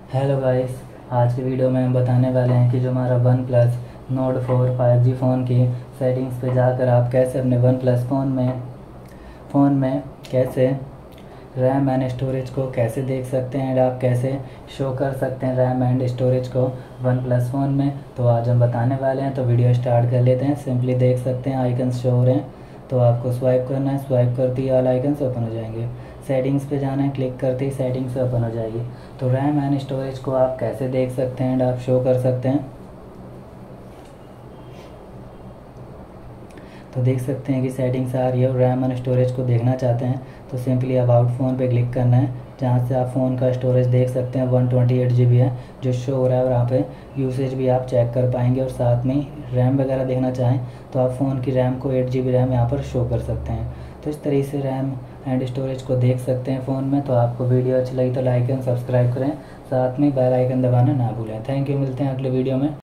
Hello guys, आज की video में हम बताने वाले हैं कि जो हमारा OnePlus Nord 4 5G phone की सेटिंग्स पे जाकर आप कैसे अपने वन प्लस फ़ोन में कैसे रैम एंड स्टोरेज को कैसे देख सकते हैं एंड आप कैसे शो कर सकते हैं रैम एंड स्टोरेज को वन प्लस फ़ोन में। तो आज हम बताने वाले हैं, तो वीडियो स्टार्ट कर लेते हैं। सिंपली देख सकते हैं आइकन्स शो हो रहे हैं, तो आपको स्वाइप करना है। स्वाइप करते ही ऑल आइकन्स ओपन हो जाएंगे। सेटिंग्स पे जाना है, क्लिक करते ही सेटिंग्स ओपन हो जाएगी। तो रैम एंड स्टोरेज को आप कैसे देख सकते हैं एंड आप शो कर सकते हैं, तो देख सकते हैं कि सेटिंग्स आ रही है और रैम एंड स्टोरेज को देखना चाहते हैं तो सिंपली अबाउट फ़ोन पे क्लिक करना है, जहाँ से आप फ़ोन का स्टोरेज देख सकते हैं 128 GB है जो शो हो रहा है। और यहाँ पे यूसेज भी आप चेक कर पाएंगे और साथ में रैम वगैरह देखना चाहें तो आप फ़ोन की रैम को 8 GB रैम यहाँ पर शो कर सकते हैं। तो इस तरीके से रैम एंड स्टोरेज को देख सकते हैं फ़ोन में। तो आपको वीडियो अच्छी लगी तो लाइक एंड सब्सक्राइब करें, साथ में बेल आइकन दबाना ना भूलें। थैंक यू, मिलते हैं अगले वीडियो में।